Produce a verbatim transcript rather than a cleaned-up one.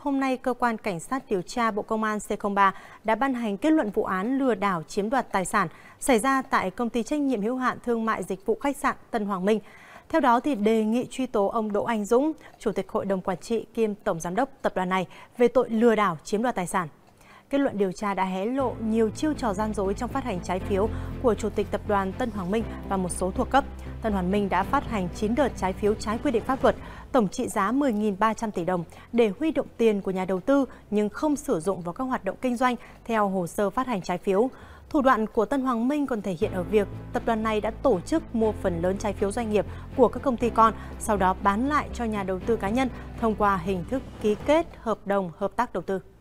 hôm nay Cơ quan Cảnh sát điều tra Bộ Công an C không ba đã ban hành kết luận vụ án lừa đảo chiếm đoạt tài sản xảy ra tại Công ty trách nhiệm hữu hạn thương mại dịch vụ khách sạn Tân Hoàng Minh. Theo đó, thì đề nghị truy tố ông Đỗ Anh Dũng, Chủ tịch Hội đồng Quản trị kiêm Tổng Giám đốc tập đoàn này về tội lừa đảo chiếm đoạt tài sản. Kết luận điều tra đã hé lộ nhiều chiêu trò gian dối trong phát hành trái phiếu của Chủ tịch Tập đoàn Tân Hoàng Minh và một số thuộc cấp. Tân Hoàng Minh đã phát hành chín đợt trái phiếu trái quy định pháp luật, tổng trị giá mười nghìn ba trăm tỷ đồng để huy động tiền của nhà đầu tư nhưng không sử dụng vào các hoạt động kinh doanh theo hồ sơ phát hành trái phiếu. Thủ đoạn của Tân Hoàng Minh còn thể hiện ở việc tập đoàn này đã tổ chức mua phần lớn trái phiếu doanh nghiệp của các công ty con, sau đó bán lại cho nhà đầu tư cá nhân thông qua hình thức ký kết hợp đồng hợp tác đầu tư.